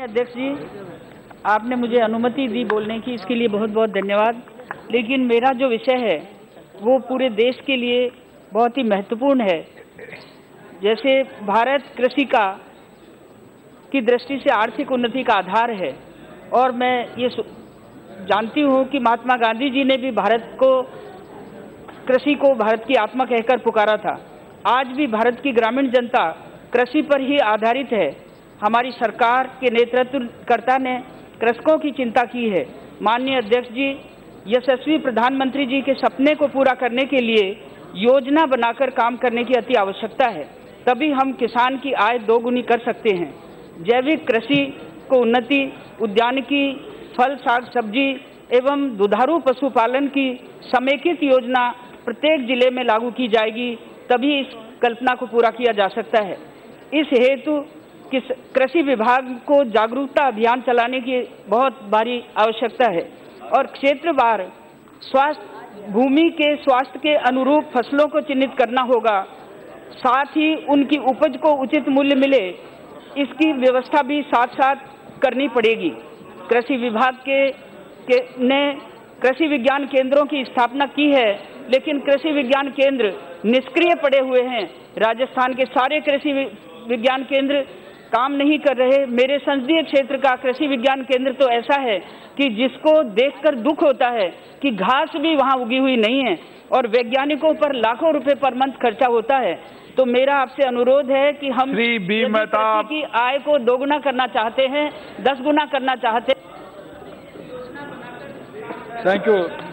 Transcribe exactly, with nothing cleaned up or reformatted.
अध्यक्ष जी, आपने मुझे अनुमति दी बोलने की, इसके लिए बहुत बहुत धन्यवाद। लेकिन मेरा जो विषय है वो पूरे देश के लिए बहुत ही महत्वपूर्ण है। जैसे भारत कृषि का की दृष्टि से आर्थिक उन्नति का आधार है, और मैं ये जानती हूँ कि महात्मा गांधी जी ने भी भारत को कृषि को भारत की आत्मा कहकर पुकारा था। आज भी भारत की ग्रामीण जनता कृषि पर ही आधारित है। हमारी सरकार के नेतृत्वकर्ता ने कृषकों की चिंता की है। माननीय अध्यक्ष जी, यशस्वी प्रधानमंत्री जी के सपने को पूरा करने के लिए योजना बनाकर काम करने की अति आवश्यकता है, तभी हम किसान की आय दोगुनी कर सकते हैं। जैविक कृषि को उन्नति, उद्यानिकी, फल साग सब्जी एवं दुधारू पशुपालन की समेकित योजना प्रत्येक जिले में लागू की जाएगी, तभी इस कल्पना को पूरा किया जा सकता है। इस हेतु किस कृषि विभाग को जागरूकता अभियान चलाने की बहुत भारी आवश्यकता है, और क्षेत्रवार स्वास्थ्य भूमि के स्वास्थ्य के अनुरूप फसलों को चिन्हित करना होगा। साथ ही उनकी उपज को उचित मूल्य मिले, इसकी व्यवस्था भी साथ साथ करनी पड़ेगी। कृषि विभाग के, के ने कृषि विज्ञान केंद्रों की स्थापना की है, लेकिन कृषि विज्ञान केंद्र निष्क्रिय पड़े हुए हैं। राजस्थान के सारे कृषि विज्ञान केंद्र काम नहीं कर रहे। मेरे संसदीय क्षेत्र का कृषि विज्ञान केंद्र तो ऐसा है कि जिसको देखकर दुख होता है कि घास भी वहां उगी हुई नहीं है, और वैज्ञानिकों पर लाखों रुपए पर मंथ खर्चा होता है। तो मेरा आपसे अनुरोध है कि हम कृषि की आय को दोगुना करना चाहते हैं, दस गुना करना चाहते हैं। Thank you.